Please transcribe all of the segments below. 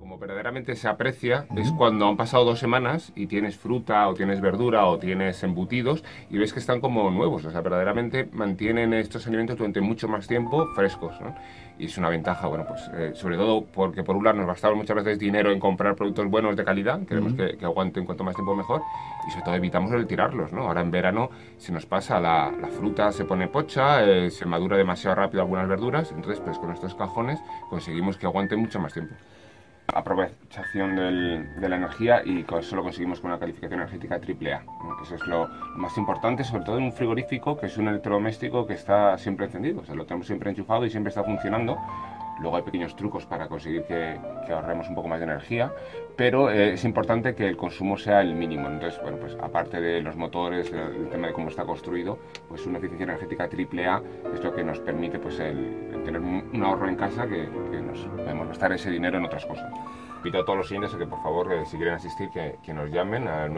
Como verdaderamente se aprecia es cuando han pasado 2 semanas y tienes fruta o tienes verdura o tienes embutidos y ves que están como nuevos, o sea, verdaderamente mantienen estos alimentos durante mucho más tiempo frescos, ¿no? Y es una ventaja, bueno, pues sobre todo porque por un lado nos gastamos muchas veces dinero en comprar productos buenos de calidad, queremos que aguanten cuanto más tiempo mejor, y sobre todo evitamos el tirarlos, ¿no? Ahora en verano se nos pasa, la fruta se pone pocha, se madura demasiado rápido algunas verduras, entonces pues con estos cajones conseguimos que aguanten mucho más tiempo. Aprovechación de la energía, y eso lo conseguimos con una calificación energética AAA, ¿no? Eso es lo más importante, sobre todo en un frigorífico que es un electrodoméstico que está siempre encendido, o sea, lo tenemos siempre enchufado y siempre está funcionando. Luego hay pequeños trucos para conseguir que ahorremos un poco más de energía, pero es importante que el consumo sea el mínimo. Entonces, bueno, pues aparte de los motores, el tema de cómo está construido, pues una eficiencia energética AAA es lo que nos permite pues el tener un ahorro en casa que nos podemos gastar ese dinero en otras cosas. Invito a todos los clientes a que por favor, si quieren asistir, que nos llamen al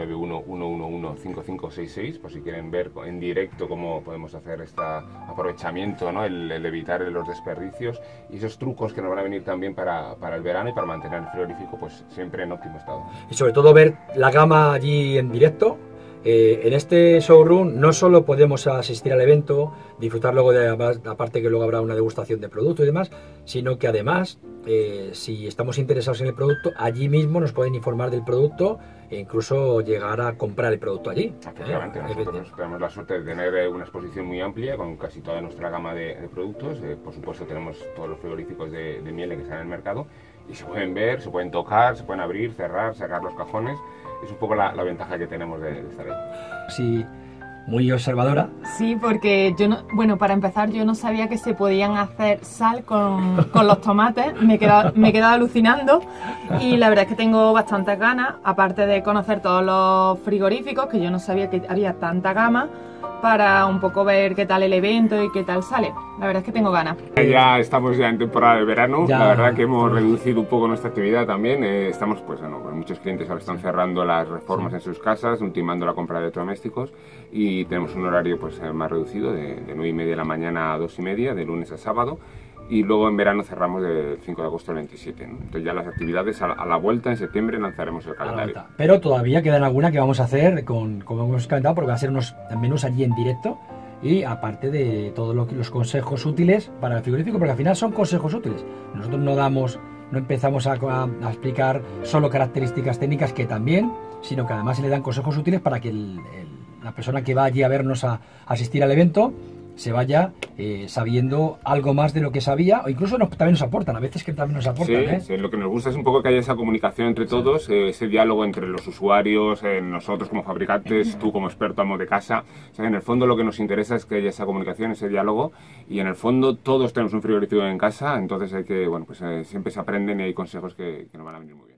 911115566 por si quieren ver en directo cómo podemos hacer este aprovechamiento, ¿no? el evitar los desperdicios y esos trucos que nos van a venir también para el verano y para mantener el frigorífico pues siempre en óptimo estado. Y sobre todo ver la gama allí en directo. En este showroom no solo podemos asistir al evento, disfrutar luego aparte que luego habrá una degustación de producto y demás, sino que además, si estamos interesados en el producto, allí mismo nos pueden informar del producto e incluso llegar a comprar el producto allí. Efectivamente, nosotros tenemos la suerte de tener una exposición muy amplia con casi toda nuestra gama de productos. Por supuesto tenemos todos los frigoríficos de miele que están en el mercado y se pueden ver, se pueden tocar, se pueden abrir, cerrar, sacar los cajones. Es un poco la ventaja que tenemos de estar ahí. Sí, muy observadora. Sí, porque yo no, bueno, para empezar yo no sabía que se podían hacer sal con los tomates, me he quedado alucinando y la verdad es que tengo bastantes ganas, aparte de conocer todos los frigoríficos, que yo no sabía que había tanta gama, para un poco ver qué tal el evento y qué tal sale. La verdad es que tengo ganas. Ya estamos en temporada de verano, la verdad que hemos reducido un poco nuestra actividad también. Estamos, pues bueno, muchos clientes ahora están cerrando las reformas en sus casas, ultimando la compra de electrodomésticos y tenemos un horario pues más reducido de 9:30 de la mañana a 2:30, de lunes a sábado. Y luego en verano cerramos del 5 de agosto al 27, ¿no? Entonces ya las actividades a la vuelta en septiembre lanzaremos el calendario. Pero todavía quedan algunas que vamos a hacer como hemos comentado, porque va a ser unos menús allí en directo y aparte de todos los consejos útiles para el frigorífico, porque al final son consejos útiles. Nosotros no empezamos a explicar solo características técnicas, que también, sino que además se le dan consejos útiles para que la persona que va allí a vernos a asistir al evento se vaya sabiendo algo más de lo que sabía, o incluso también nos aportan, a veces que también nos aportan. Sí, lo que nos gusta es un poco que haya esa comunicación entre todos, ese diálogo entre los usuarios, nosotros como fabricantes, tú como experto amo de casa. O sea, en el fondo lo que nos interesa es que haya esa comunicación, ese diálogo, y en el fondo todos tenemos un frigorífico en casa, entonces hay que, bueno, pues siempre se aprenden y hay consejos que nos van a venir muy bien.